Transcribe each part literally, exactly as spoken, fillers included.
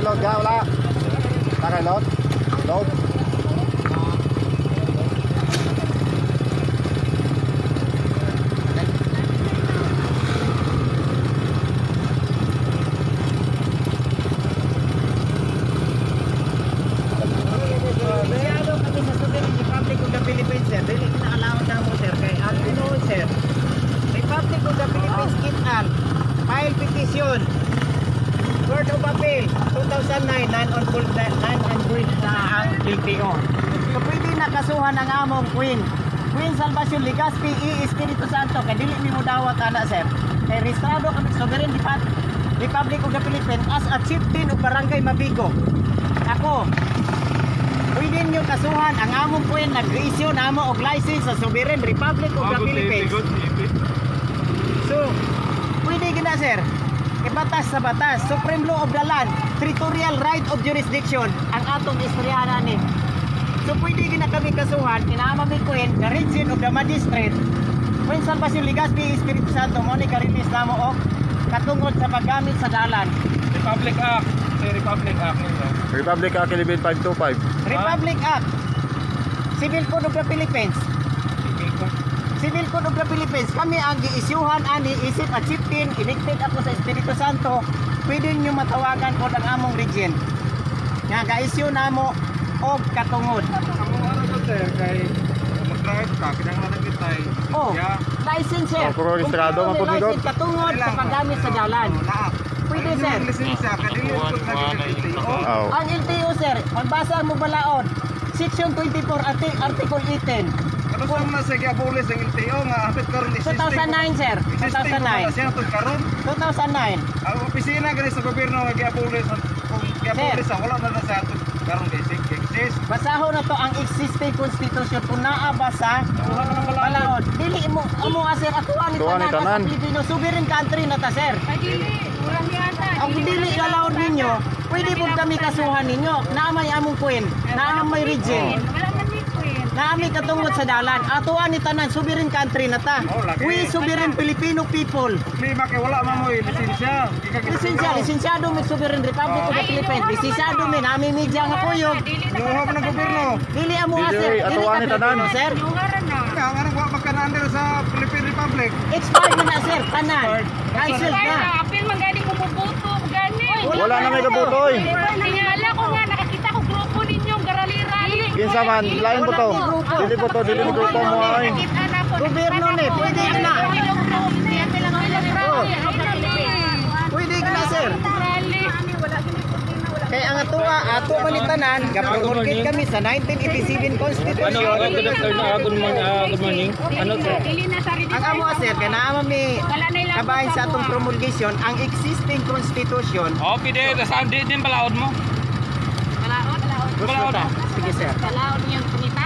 load ka, wala. Nakay load. Load. File petition. Court of Appeal two thousand nine, nine on full nine on full na ang L T O. So pwede nakasuhan ang among Queen. Queen Salvacion Legazpi E. Espiritu Santo kay dili nimo dawat ana sir. Kay rehistrado kami Sovereign Republic of the Philippines as a chieftain of Barangay Mabigo. Ako pwede nyo kasuhan ang among Queen nag-issue namo og license sa Sovereign Republic of the Philippines. So pwede gina sir, ibatas sa batas, Supreme Law of the Land, Territorial Right of Jurisdiction, ang atong istoryahan ni. So pwede gina kami kasuhan, inaama mi Queen, the region of the magistrate, Queen Salvacion Legazpi Espiritu Santo, Monica release namo o katungod sa paggamit sa dalan. Republic Act, eh, Republic Act nito. Republic Act eleven five two five. Republic Act, Civil Code of the Philippines. Civil Code of the Philippines, kami ang gi-isyuhan ani isip at chieftain, elected ako sa Espiritu Santo, pwede nyo matawagan ko ang among region. Nga ga-issue namo og katungod. Amo ano to sir kay mag-drive ka kinahanglan kitay. Oh, license sir. Oh, pero rehistrado man po ni Dot. Katungod sa paggamit sa dalan. Pwede sir. Lisensya kadili ko nag-L T O. Oh. Ang L T O sir, magbasa mo balaod. Section twenty-four, arti Article eighteen. Ano sa mga sige abolis ang L T O nga hapit karon two thousand nine sir, two thousand nine. Siya to karon. two thousand nine. Ang opisina gani sa gobyerno nga gi-abolis kung gi-abolis wala na na sa ato karon kay exist. Basahon na to ang existing constitution kung naa ba sa balaod. Dili mo amo sir atuan ni Tuan ni tanan. Pilipino sovereign country na ta sir. Ang dili allowed ninyo, pwede po kami kasuhan ninyo. Naa may among Queen, naa may region. Nami katungod sa dalan. Atuan ni tanan sovereign country na ta. We sovereign Filipino people. Lima kay wala man mo lisensya. Lisensya, lisensyado mi sovereign Republic of the Philippines. Lisensyado mi nami media nga kuyog. Luhab ng gobyerno. Dili amo nga sir. Dili, atuan ni tanan. Sir. Nga nga wa magkanaan sa Philippine Republic. Expired na sir, tanan. Cancel na. Apil man gani ko mubuto gani. Wala na may kabutoy. Tingala ko nga nakakita ko grupo ninyong garali-rali. Kinsa man, lain po to. Dili po to, dili mo grupo mo ay. Gobyerno ni, pwede na. Oh. Pwede na sir. Kaya ang atua, ato man ni tanan, gaprogorkit kami sa nineteen eighty-seven Constitution. Ano, good morning. Ano sir? Ang amo sir, kaya naama may kabahin sa atong promulgation, ang existing Constitution. Okay din, saan din din balaod mo? Balaod, balaod. Gusto ta? Sige sir. Balaod yung kunita.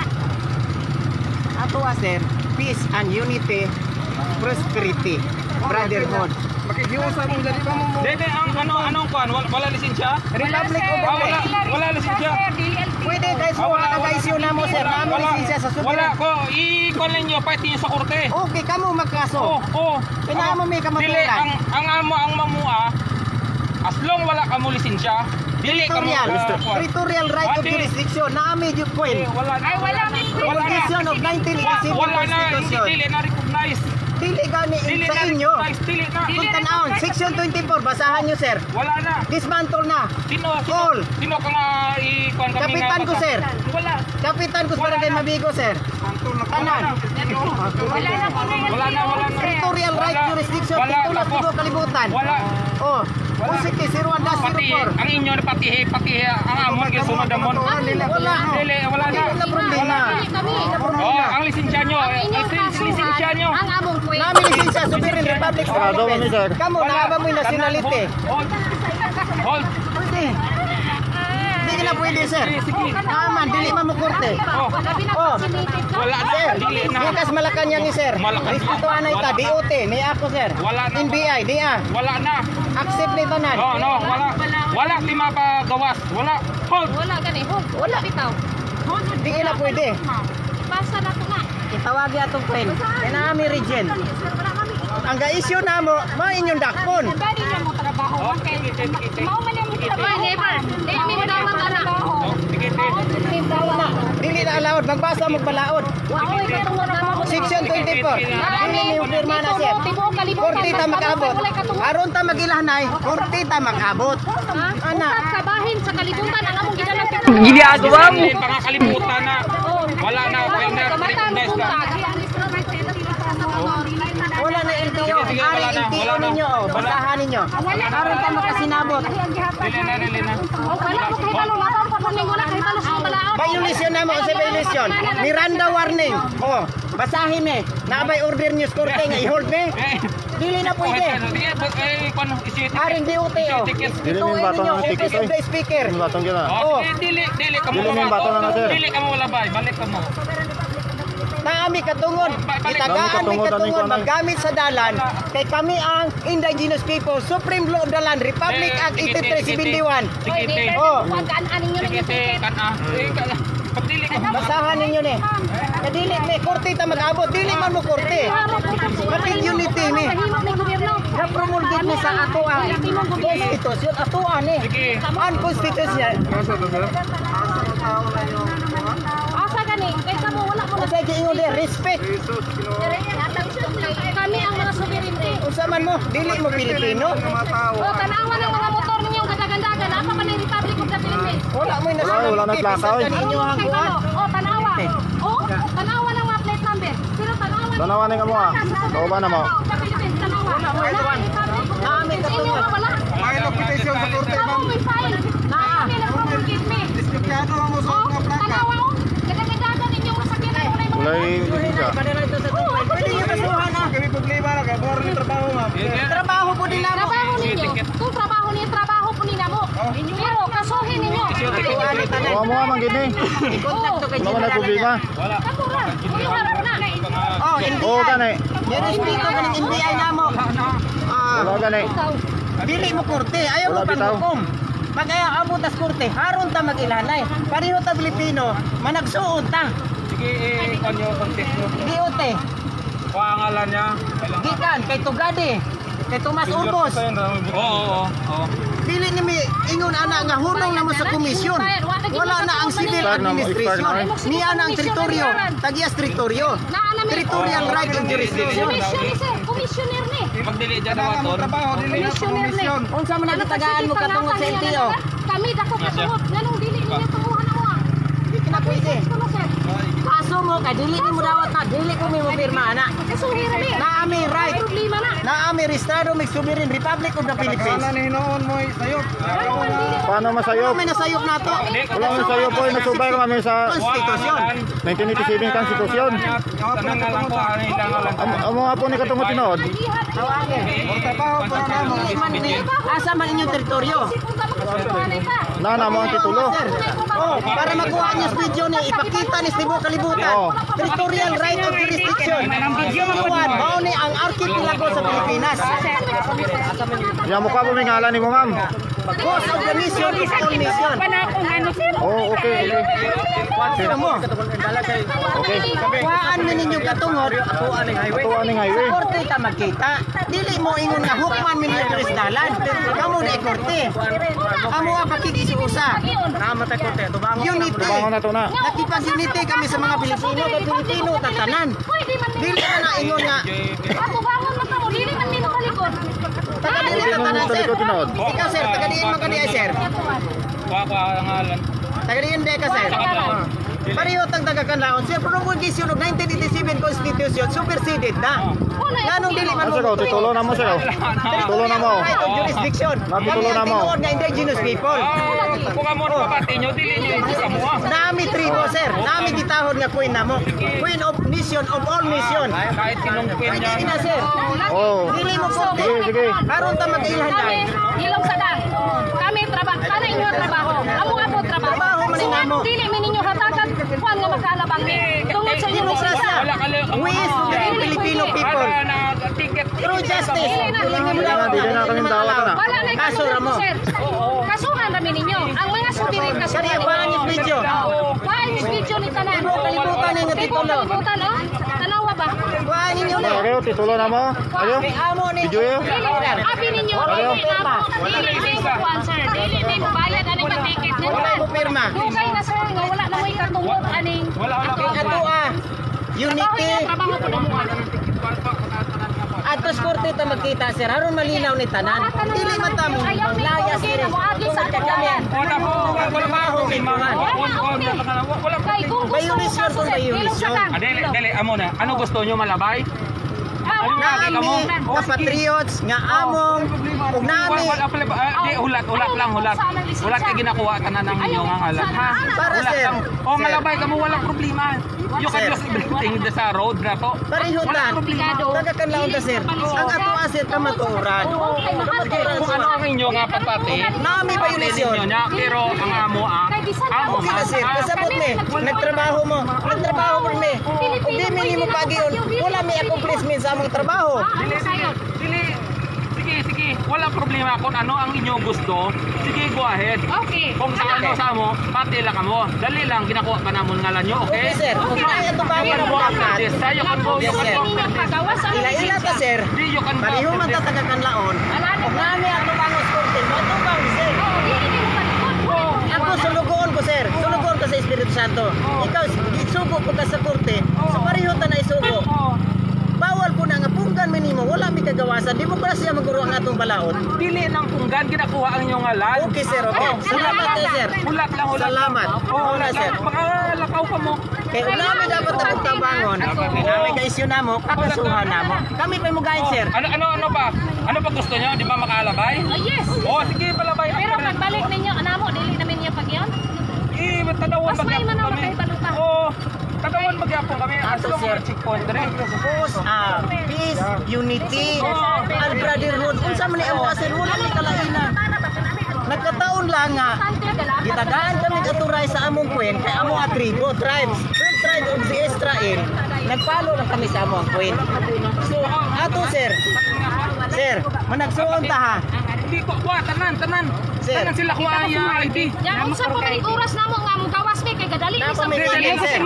Ato sir, peace and unity, prosperity, brotherhood. Makikiusa mo dali ba mo? Dede ang ano anong kuan wala, wala lisensya? Republic of the Ah, wala Philippines. wala lisensya. Pwede guys, Ah, wala ka issue na mo sir, namin Wala, lisensya sa super. wala ko i-call ninyo fight niyo sa korte. Okay, kamo magkaso. Oh, oh. Kailangan mo may kamatulan. Dili ang ang amo ang mamua as long wala ka mo lisensya. Dili ka mo Territorial, ah, kuwan. territorial right of Ate. jurisdiction, naami yung Eh, point. wala na. Ay, wala na. Wala na. Constitution of nineteen eighty-seven Wala na, hindi Constitution. dili na recognize. Dili gani Dili sa na inyo. recognize, dili na. Kung tanaon, section twenty-four, basahan nyo sir. Wala na. Dismantle na. Sino sino Call. sino ka nga i-kuan kami Kapitan ko sir. Wala. Kapitan ko sa Barangay Mabigo sir. Tanan. Wala na po na. Wala na, wala na. Territorial right Wala. jurisdiction, Wala, titulo tapos. tulo kalibutan. Wala. Oh, Pusiti zero one dash zero Pati four. ang inyo na pati pati ang amon kay sunod amon. Wala. Dili wala na. Wala problema. Oh, ang lisensya nyo, ang lisensya nyo. Ang among Queen. Nami lisensya Sovereign Republic of the Sarado kami, sir. Philippines. Kamu naaba mo yung nationality. Hold. Hold. Pwede. Hindi ka na pwede sir. Aman, dili man mo korte. Oh. Oh, Wala na. sir, Dili na. Bukas Malacanang ni sir. Malacanang. Respetuhan na ita, D O T, ni ako sir. Wala na. N B I, di ah. Wala na. Accept ni tanan. No, no, wala. Wala lima pa gawas. Wala. Hold. Wala gani. Hold. Wala bitaw. Hold. Di ka na pwede. Basa na to nga. Itawagi atong friend. Kinaami region. Sir, wala kami. Ang ga-issue na mo, mo inyong dakpon. Ang bali niya mo trabaho. Okay, kita kita. Mao man yung trabaho. Neighbor. din tama. Dili na allowed, magbasa magbalaod. Aoy, pero wala na ako. Section twenty-four. Dili ni pirma na sir. Korte ta mag-abot. Aron ta magilahnay, korte ta mag-abot. Ana, kabahin sa kalibutan ang among gidalang kita. Ginagawa mo. Pakakalimutan na. Wala na ako kayo na Kamatan recognize na. Wala na L T O. Ari L T O ninyo, oh. Basahan ninyo. Aron ta makasinabot. Dili na, dili na. Oh, wala ko kahibalo na pa pagning wala kahibalo sa balaod. Violation na mo sa violation. Miranda warning. Oh, basahin me. Naabay order news korte nga i-hold me. Dili na pwede. Sige, eh, paano isiti? Aring D O T O. Dili mo yung bato ng ticket Office of the oy. Speaker. Yung batong gina. Oh, sige, dili, dili ka mo. Dili mo yung bato na sir. Dili ka mo wala bay, balik ka mo. Naami katungod. Itagaan mi katungod maggamit sa dalan kay kami ang indigenous people, Supreme Law of the Land, Republic Act eighty-three seventy-one. Sige, te. Oh, Pagkaan ninyo Sige, te, kan ah. Eh, ka- Pagdili ka mo. basahan ninyo ni. Kadili may korte ta mag-abot, dili man mo korte. Pati unity ni. Na promulgate ni sa ato ang constitution, ato ani. Sige. Ang constitution. Asa gani? Kay kamo wala mo Kasi giingon di respect. kami ang mga sovereignty. Unsa man mo, dili mo Pilipino. Oh, tanawan ang mga motor ninyo ganda-ganda na pa man ang Republic of the Philippines. Wala mo na Wala, wala na plaka, oy. Ninyo ang Kay kuan. kamo. Oh, tanawa. Oh, tanawa ang mga plate number. Pero tanawa. Tanawa ni ka mo, ah. Oo ba na mo? Sa Philippines, tanawa. Namin ka Inyo tungod. wala. May petition sa korte, Ako ma'am. may file. Kami na promulgate me. Diskutyado lang mo sa Oh, mga plaka. tanawa oh. Ganda-ganda ninyo masakyan na muna yung mga Walay lisensya. Pwede nyo kasuhan na. Kami problema na, kabuhar ng trabaho, ma'am. Trabaho po din namo. trabaho ninyo. Kung trabaho niyo, trabaho po ninyo mo. Pero kasuhin ninyo. Oo mo nga man gini. Kontakto kay Wala man na problema. Wala. Kamura. Uyuhan mo na. Oh, hindi. Oo gani. Nirespeto ka ng N B I namo. Ah, Wala gani. dili mo korte, ayaw mo Wala bitaw. panghukom. Pag ayaw abot tas korte, haron ta mag-ilanay. Pareho ta Pilipino, managsuod ta. Sige, eh, kanyo, kontes nyo. D O T, Pangalan niya. gikan kay Tugade, kay Tomas Urbos. Oo, oo, oo. Dili ni mi ingon ana nga hunong namo sa komisyon. Wala na ang civil administration. Niya na ang teritoryo, tagias teritoryo. Territorial right and jurisdiction. Commissioner sir. Commissioner ni. Pagdili dyan na waton. Trabaho dili na sa komisyon. Unsa man nagtagaan mo katungod sa L T O? Kami dako katungod. Nganong dili ninyo tunguhan ako ah. Di na pwede. Ano sir? Kaso mo kay dili ni mo dawat na, dili ko mi mo pirma ana. Kasuhira ni. Naami right. Problema na. Naami Estado may sovereign Republic of the Philippines. Kana ni hinoon mo sayop. Ano man dili. Paano masayop? May nasayop nato. Wala man sayop po. Nasubay kami sa Konstitusyon. nineteen eighty-seven Constitution. Tanang nga lang po, ano yung lang lang. Amo amo nga po ni katungod tinood. Tawagin. Trabaho po na mo. Dili man ni asa man inyong teritoryo. Na na mo ang titulo. Sir. Oh, para makuha niyo sa video ni ipakita ni Cebu kalibutan. Oo. Territorial right of jurisdiction. Kuan mao ni ang archipelago sa Pilipinas. Ya mo ka po may ngalan ni mo ma'am. Boss of the mission is all mission. Oh, okay, okay. Sino mo? Okay. Kuhaan mo ninyo katungod. Kuhaan ang highway. Tuwa ning highway. Sa korte ka magkita. Dili mo ingon nga hukman mi ninyo sa dalan. Kamu na korte. Kamu ang pakikisusa. Namatay korte. Unity. Tubangon na to na. Nakipag-unity kami sa mga Pilipino kay Pilipino tatanan. Dili ka na ingon nga Ako bangon man kamo dili man nimo kalikod. taga-dili Sino tatanan mo sir. talikod tinood? Ikaw sir, taga-diin man kaniya sir. Kuha ko ang ngalan. Taga-diin di ka sir. Pareho tang taga-kanlaon. Sir, promulgation of nineteen eighty-seven Constitution superseded na. Ganong dili man Ano sir? Titulo na mo sir. Titulo na mo. Right of jurisdiction. Napitulo na mo. Tinuod nga indigenous people. Ah, kung amo na pabati nyo, dili nyo yung isa mo ah. Nami tribo sir. Nami gitahod nga queen namo. Queen of nation of all nation. Kahit sinong queen Pwede niya. ina sir. Oh. Dili mo korte. Sige, sige. Karon ta mag-ilhan Kami dai. ilong sa dang. Kami trabaho. Kana inyo trabaho. Amo amo trabaho. Trabaho man So, amo. dili mi ninyo hatagan kuan nga makalabang ni. Tungod sa inyo sa Wala ka lang. We is the Filipino people. Para na ticket. True justice. Dili mo Dili na, dili na kami dawat na. Wala na Kaso ra mo. sir. Kasuhan rami ninyo. Ang mga subirin kasuhan. Kani kuhaan yung video. Kuhaan yung video ni tanan. Ibo kalibutan ni nga Ibo titulo. kalibutan oh. Tanawa ba? Kuhaan ninyo na. Ayo, titulo na mo. Ayo. Kay amo ni. Video yun. Dili, abi ninyo, dili na po, dili na yung kuhaan, sir. Dili na yung bayad, ano yung ticket nila. Wala mo pirma. Dugay na, sir, nga wala na mo Unity. Trabaho po na mo. Atos korte ta magkita sir, aron malinaw ni tanan. Dili man ta mo layas Okay, diri. mo agi sa kagayan. Wala po, wala pa ako kay mga. Wala pa. Kay kung gusto mo Violation kaso kung sir, violation. ilog sa ka. Ah, dili, dili, amo na. Ano gusto nyo malabay? Nami nga patriots nga among ug nami Wala pala ba? Ah, di, hulat, hulat lang, hulat. Hulat kay ginakuha ka na ng inyong ngalan. Ha? Para, Hulat sir. lang. O, Sir. malabay ka mo, walang problema. You can Sir. just everything sa road na to. parihutan. Tagakanlaon ta sir. Ang ato sir ka matuoran. Kung ano ang inyo nga pagpati, Nami violation. ninyo niya, pero ang amo ah, amo Okay na sir, ah, kasabot ni. Nagtrabaho mo. Nagtrabaho mo ni. Ug di mi mo pagiyon. Wala mi accomplishment sa among trabaho. Dili, dili, dili. Sige, sige. Walang problema kung ano ang inyo gusto. Sige, go ahead. Okay. Kung sa ano sa mo, pati lang mo. Dali lang, ginakuha ka namon ngalan nyo, okay? Okay sir. Kung kaya to ba You can go after dapat. this. Ha? You can go, you Yes, can sir. go after this. Ila-ila ta sir. Di, you can go Pareho after man ta this. tagakanlaon. Ug nami ato bangos korte. Ato bang sir. Ako sulugoon ko sir. Sulugoon ko sa Espiritu Santo. Ikaw isugo ko ka sa korte. So pareho ta na isugo. Bawal po na nga punggan minimo. Wala mi kagawasan. Di mo pa siya maguro ang atong balaod. Dili ng punggan, ginakuha ang inyong ngalan. Okay sir, okay. Salamat kayo sir. Hulat lang, hulat lang. Salamat. Oo, Wala hulat sir. lang. Makalakaw ka mo. Kaya kung namin dapat ang tabangon, namin ka-issue na mo, kakasuhan na mo. Kami pa yung mugayin sir. Ano, ano, ano ba? Ano ba gusto nyo? Di ba makalabay? Oh, yes. Oo, sige, palabay. Pero pagbalik ninyo, anamo, dili namin niya pagyan. Eh, tanawan Mas may magyapon manawa kami. kayo baluta. Oo, tanawan magyapon kami. Ato, Ato, sir. sir. Checkpoint rin. Suppose, ah, peace, unity, and brotherhood. Unsa man ni amo sir, wala ni kalainan. Nagkataon lang nga, gitagaan kami katuray sa among kwen, kay among atribo, tribes, twelve tribes of the Israel. Nagpalo lang kami sa among kwen. So, ato sir, sir, managsuon ta ha. Hindi ko, wa, tanan, tanan. Sir. Tanan sila kuha ang iyang I D. Yang unsa pa man oras namo nga mo gawas mi kay kadali ni Napa sa may mga I D, sir.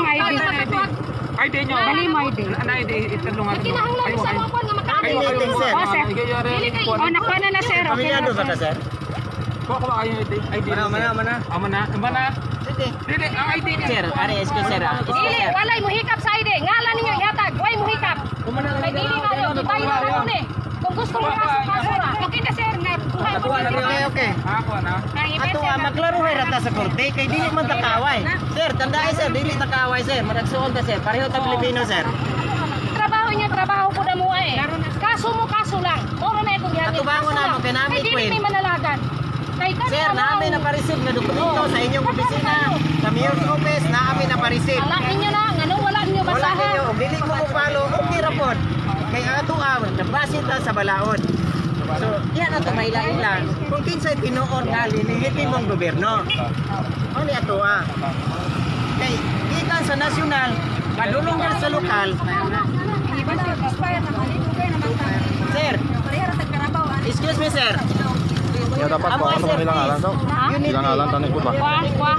I D nyo. Dali mo I D. Ano I D? Itanungan nyo. Kinahanglan sa mga kwan nga makaagi. Ay, meeting, sir. Dili kay oh nakuha na na sir. Pamilyado ba ka sir? Kuha ko ba kayo I D? I D. Mana, mana, mana. Ah, mana. Mana. Sige. Dili, ang I D niya. Sir, ari esko sir ah. Esko, Dili sir. walay mo hikap sa I D. Ngalan ninyo yatag, way mo hikap. Kay dili na yo, ibayad na ko ni. Kung gusto mo kaso kaso ra. Okay na sir nga. Okay, okay. Ah, kuha na. Ato ah, maglaro hay rata sa korte kay dili man takaway. Sir, tandaan sir, dili takaway sir. Maragsuon ta sir. Pareho ta Pilipino sir. Trabaho niya, trabaho po na mo eh. Kaso mo, kaso lang. Oro na itong gihangin. Atubangon Kaso na mo, lang. kay namin, Kay dili Queen. may manalagan. Kay kami Sir, ano, namin na pa-receive na dokumento sa inyong opisina, sa mayor's office, namin na pa-receive. Ala inyo na, ano, wala ninyo Wala basahan. ninyo, dili mo mo follow, okay ra pod. Kay ato ah, nabasin ta sa balaod. So, yan ato maila-ila. Kung kinsay tinuon nga linihitin mong gobyerno. O ni ato ah. Kay ikan sa nasyonal, kadulong sa lokal. Sir, excuse me sir. Ya dapat Amo kung ano sir, nilang alam daw. please. Unity. Ilang alam tanong ko ba? Wah, wah.